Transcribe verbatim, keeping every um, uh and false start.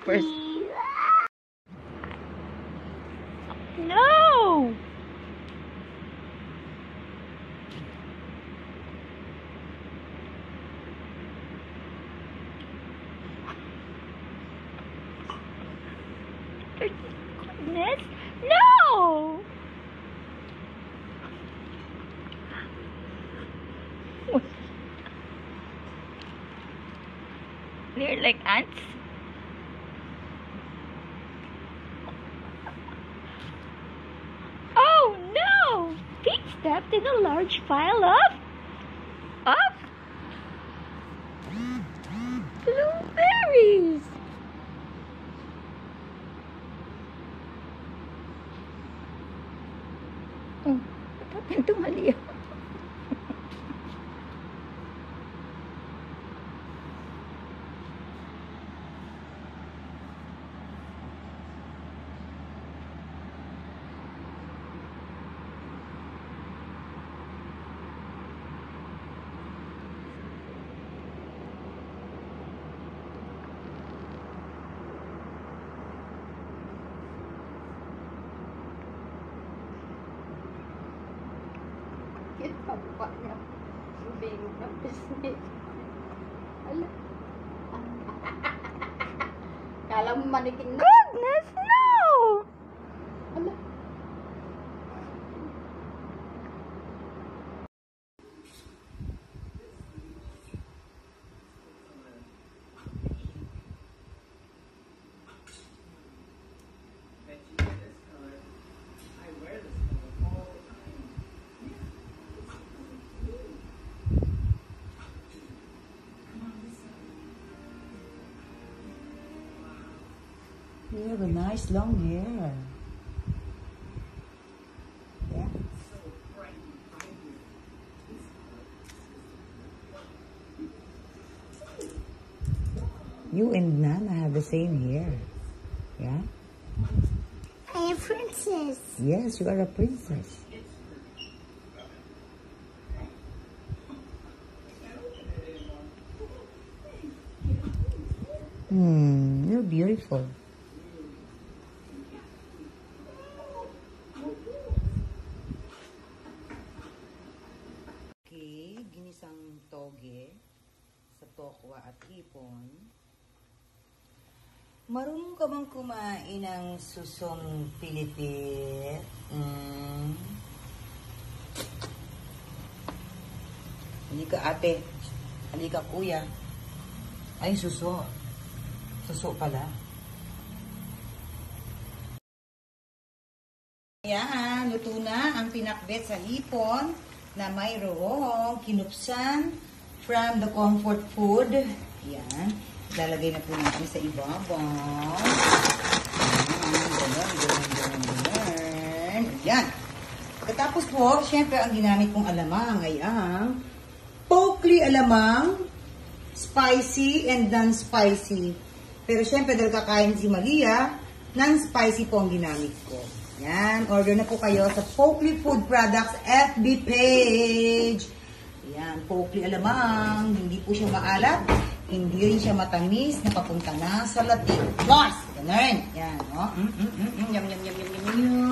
first. No! Goodness, no! They're like ants. Oh no! Pete stepped in a large pile of of blueberries. Oh, what happened to Malia? Kapwa niya. Subingit ng pisnit. Ala. Kala mo manikin na. Goodness, no! Ala. You have a nice long hair. Yeah. You and Nana have the same hair. Yeah? I'm a princess. Yes, you are a princess. Hmm, you're beautiful. Okay, ginisang toge sa tokwa at hipon. Marunong ka bang kumain ng susong Pilipit? Mm. Hindi ka ate. Hindi ka kuya. Ay, suso. Suso pala. Ayan, luto na ang pinakbet sa hipon na mayroong kinupsan from the comfort food. Ayan. Lalagay na po natin sa ibabaw. Ayan, ganun, ganun, ganun, ganun. Ayan. Katapos po, syempre ang ginamit kong alamang ay ang Pokli alamang, spicy and non-spicy. Pero syempre dahil kakain si Malia, non-spicy po ang ginamit ko. Ayan, order na po kayo sa Pokli Food Products F B page. Ayan, Pokli alamang, hindi po siya maalat. Hindi rin siya matamis na papunta na sa latik. Plus! Ganun. Yan, no? Mm, mm, mm, mm. Yum, yum, yum, yum, yum, yum.